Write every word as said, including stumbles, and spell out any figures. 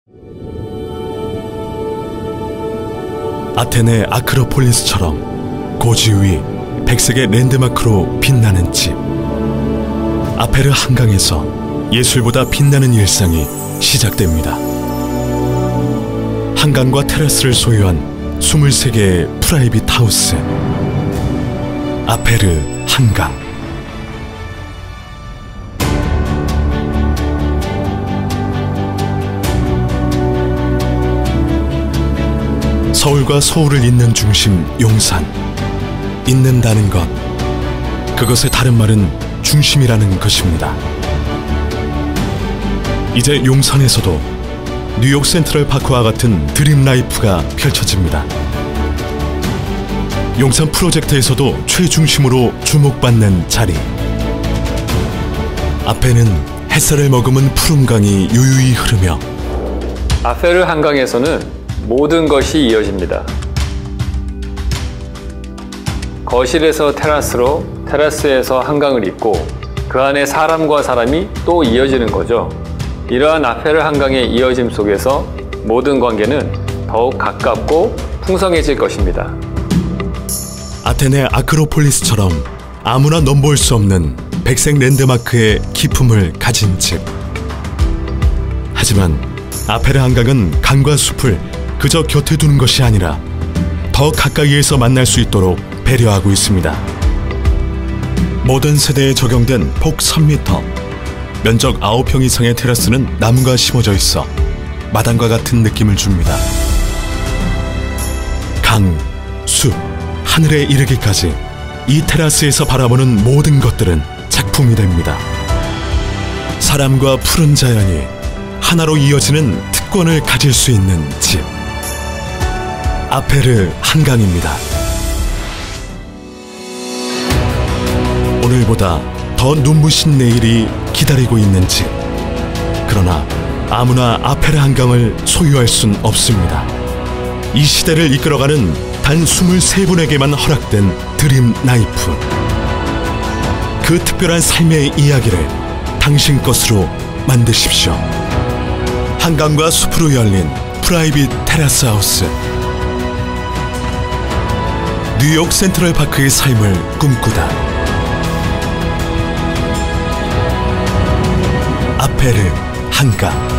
아테네 아크로폴리스처럼 고지의 백색의 랜드마크로 빛나는 집. 아페르 한강에서 예술보다 빛나는 일상이 시작됩니다. 한강과 테라스를 소유한 스물세 개의 프라이빗 하우스. 아페르 한강. 서울과 서울을 잇는 중심 용산. 잇는다는 것, 그것의 다른 말은 중심이라는 것입니다. 이제 용산에서도 뉴욕 센트럴 파크와 같은 드림 라이프가 펼쳐집니다. 용산 프로젝트에서도 최중심으로 주목받는 자리. 앞에는 햇살을 머금은 푸른 강이 유유히 흐르며 아페르 한강에서는 모든 것이 이어집니다. 거실에서 테라스로, 테라스에서 한강을 잇고 그 안에 사람과 사람이 또 이어지는 거죠. 이러한 아페르 한강의 이어짐 속에서 모든 관계는 더욱 가깝고 풍성해질 것입니다. 아테네 아크로폴리스처럼 아무나 넘볼 수 없는 백색 랜드마크의 기품을 가진 집. 하지만 아페르 한강은 강과 숲을 그저 곁에 두는 것이 아니라 더 가까이에서 만날 수 있도록 배려하고 있습니다. 모든 세대에 적용된 폭 삼 미터, 면적 아홉 평 이상의 테라스는 나무가 심어져 있어 마당과 같은 느낌을 줍니다. 강, 숲, 하늘에 이르기까지 이 테라스에서 바라보는 모든 것들은 작품이 됩니다. 사람과 푸른 자연이 하나로 이어지는 특권을 가질 수 있는 집. 아페르 한강입니다. 오늘보다 더 눈부신 내일이 기다리고 있는 집. 그러나 아무나 아페르 한강을 소유할 순 없습니다. 이 시대를 이끌어가는 단 스물세 분에게만 허락된 드림 라이프. 그 특별한 삶의 이야기를 당신 것으로 만드십시오. 한강과 숲으로 열린 프라이빗 테라스 하우스. 뉴욕 센트럴 파크의 삶을 꿈꾸다. 아페르 한강.